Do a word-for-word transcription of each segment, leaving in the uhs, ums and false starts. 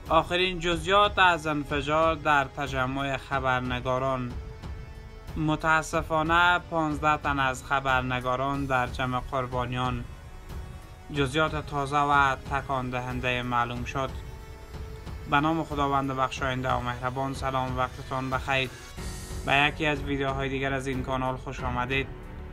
آخرین جزئیات از انفجار در تجمع خبرنگاران. متاسفانه پانزده تن از خبرنگاران در جمع قربانیان. جزئیات تازه و تکان دهنده معلوم شد. به نام خداوند بخشاینده و مهربان. سلام، وقتتان بخیر. به یکی از ویدیوهای دیگر از این کانال خوش آمدید.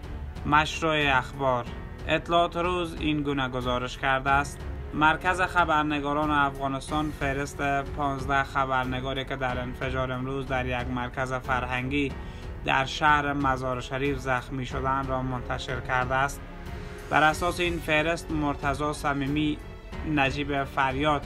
مشروع اخبار. اطلاعات روز این گونه گزارش کرده است: مرکز خبرنگاران افغانستان فهرست پانزده خبرنگاری که در انفجار امروز در یک مرکز فرهنگی در شهر مزار شریف زخمی شدند را منتشر کرده است. بر اساس این فهرست مرتضی صمیمی، نجیب فریاد،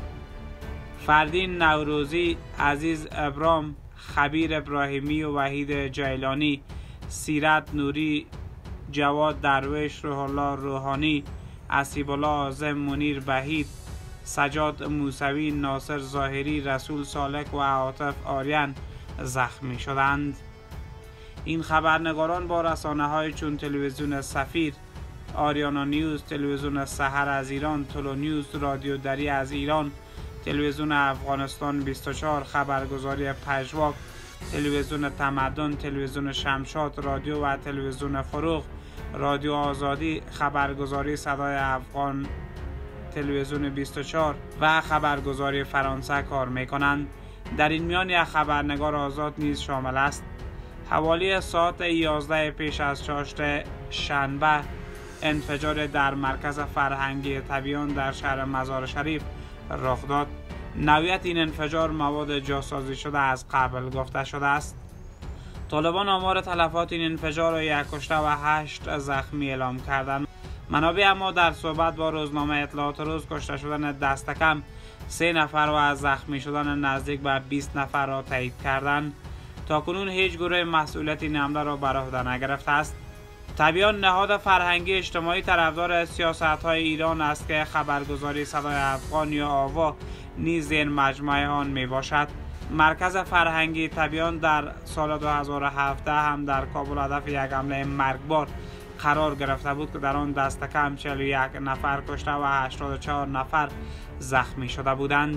فردین نوروزی، عزیز ابرام، خبیر ابراهیمی و وحید جیلانی، سیرت نوری، جواد درویش، روح الله روحانی، اسیب الله اعظم، منیر بهید، سجاد موسوی، ناصر ظاهری، رسول صالح و عاطف آریان زخمی شدند. این خبرنگاران با رسانه های چون تلویزیون سفیر، آریانا نیوز، تلویزیون سحر از ایران، تولو نیوز، رادیو دری از ایران، تلویزیون افغانستان بیست و چهار، خبرگزاری پژواک، تلویزیون تمدن، تلویزیون شمشاد، رادیو و تلویزیون فروغ، رادیو آزادی، خبرگزاری صدای افغان، تلویزیون بیست و چهار و خبرگزاری فرانسه کار می کنند. در این میان یک خبرنگار آزاد نیز شامل است. حوالی ساعت یازده پیش از چاشت شنبه انفجار در مرکز فرهنگی تبیان در شهر مزار شریف رخ داد. نوعیت این انفجار مواد جاسازی شده از قبل گفته شده است. طالبان آمار تلفات این انفجار را یک کشته و هشت زخمی اعلام کردند. منابع اما در صحبت با روزنامه اطلاعات روز کشته شدن دست کم سه نفر و از زخمی شدن نزدیک به بیست نفر را تایید کردند. تاکنون هیچ گروه مسئولیت این حمله را بر عهده نگرفته است. تبیان نهاد فرهنگی اجتماعی طرفدار سیاست‌های ایران است که خبرگزاری صدای افغان یا آوا نیز این مجموعه آن می باشد. مرکز فرهنگی تبیان در سال دو هزار و هفده هم در کابل هدف یک حمله مرگبار قرار گرفته بود که در آن دست کم چهل و یک نفر کشته و هشتاد و چهار نفر زخمی شده بودند.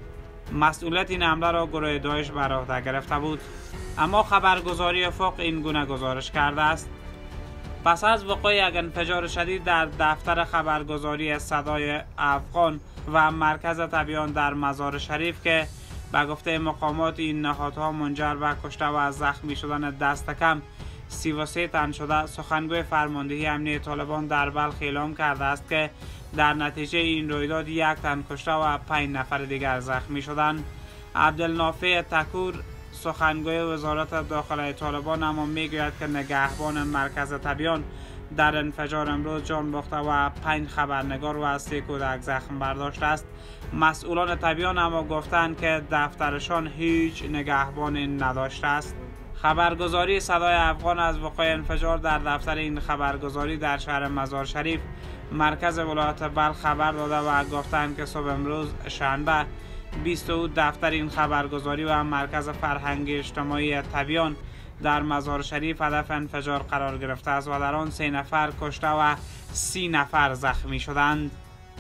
مسئولیت این حمله را گروه داعش بر عهده گرفته بود. اما خبرگزاری افق این گونه گزارش کرده است: پس از وقوع یک انفجار شدید در دفتر خبرگزاری صدای افغان و مرکز تبیان در مزار شریف که به گفته مقامات این نهادها منجر به کشته و زخمی شدن دست کم سی و سه تن شده، سخنگوی فرماندهی امنیتی طالبان در بلخ اعلام کرده است که در نتیجه این رویداد یک تن کشته و پنج نفر دیگر زخمی شدند. عبدالنافع تکور، سخنگوی وزارت داخلی طالبان، اما میگوید که نگهبان مرکز تبیان در انفجار امروز جان باخته و پنج خبرنگار و از سه کودک زخم برداشته است. مسئولان تبیان اما گفتند که دفترشان هیچ نگهبان نداشته است. خبرگزاری صدای افغان از وقوع انفجار در دفتر این خبرگزاری در شهر مزار شریف مرکز ولایت بلخ خبر داده و گفتند که صبح امروز شنبه بیست و دو دفتر این خبرگزاری و مرکز فرهنگی اجتماعی تبیان در مزار شریف هدف انفجار قرار گرفته است و در آن سه نفر کشته و سی نفر زخمی شدند.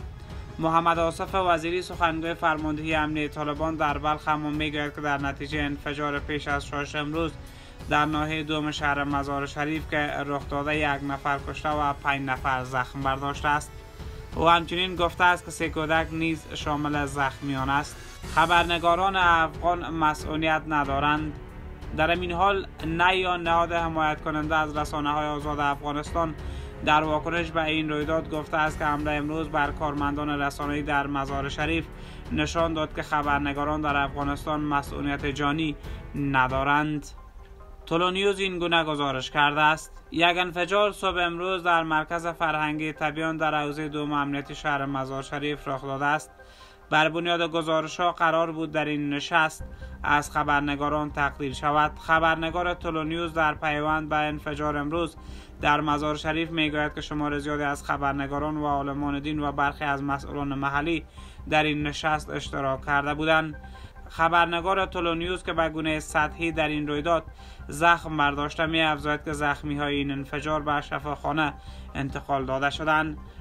محمد آصف وزیری، سخنگوی فرماندهی امنیتی طالبان در بلخ، هم میگوید که در نتیجه انفجار پیش از شش امروز در ناحیه دوم شهر مزار شریف که رخ داده یک نفر کشته و پنج نفر زخم برداشته است. او همچنین گفته است که سه کودک نیز شامل زخمیان است. خبرنگاران افغان مسئولیت ندارند. در این حال نه یا نهاد حمایت کننده از رسانه های آزاد افغانستان در واکنش به این رویداد گفته است که حمله امروز بر کارمندان رسانه‌ای در مزار شریف نشان داد که خبرنگاران در افغانستان مسئولیت جانی ندارند. تولو نیوز این گونه گزارش کرده است: یک انفجار صبح امروز در مرکز فرهنگی تبیان در حوزه دوم امنیتی شهر مزار شریف رخ داده است. بر بنیاد گزارش‌ها قرار بود در این نشست از خبرنگاران تقدیر شود. خبرنگار تولو نیوز در پیوند به انفجار امروز در مزار شریف میگوید که شمار زیادی از خبرنگاران و عالمان دین و برخی از مسئولان محلی در این نشست اشتراک کرده بودند. خبرنگار تولو نیوز که به گونه سطحی در این رویداد زخم برداشته می افزاید که زخمی های این انفجار به شفاخانه انتقال داده شدند.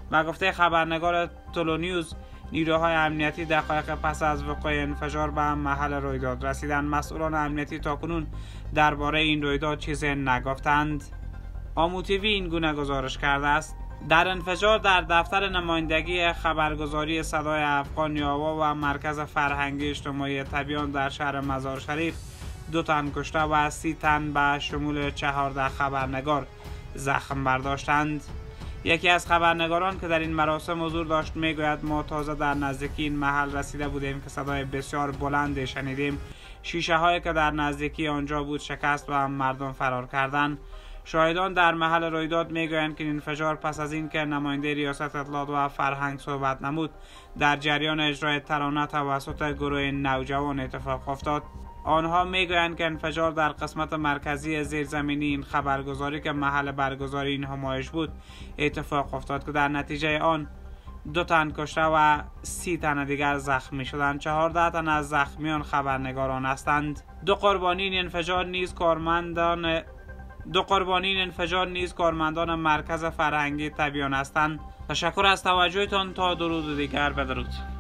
و گفته خبرنگار تولونیوز، نیروهای امنیتی دقایق پس از وقوع انفجار به محل رویداد رسیدند. مسئولان امنیتی تاکنون درباره این رویداد چیزی نگفتند. آمو تیوی این گونه گزارش کرده است: در انفجار در دفتر نمایندگی خبرگزاری صدای افغان یاوا و مرکز فرهنگی اجتماعی تبیان در شهر مزار شریف دو تن کشته و سی تن به شمول چهارده خبرنگار زخم برداشتند. یکی از خبرنگاران که در این مراسم حضور داشت میگوید ما تازه در نزدیکی این محل رسیده بودیم که صدای بسیار بلندی شنیدیم. شیشه هایی که در نزدیکی آنجا بود شکست و مردم فرار کردند. شاهدان در محل رویداد میگویند که این انفجار پس از اینکه نماینده ریاست اطلاعات و فرهنگ صحبت نمود در جریان اجرای ترانه توسط گروه نوجوان اتفاق افتاد. آنها میگویند که انفجار در قسمت مرکزی زیرزمینی این خبرگزاری که محل برگزاری این همایش بود اتفاق افتاد که در نتیجه آن دو تن کشته و سی تن دیگر زخمی شدند. چهارده تن از زخمیان خبرنگاران هستند. دو قربانی این انفجار نیز کارمندان دو قربانی این انفجار نیز کارمندان مرکز فرهنگی تبیان هستند. تشکر از توجهتان. تا درود دیگر، بدرود.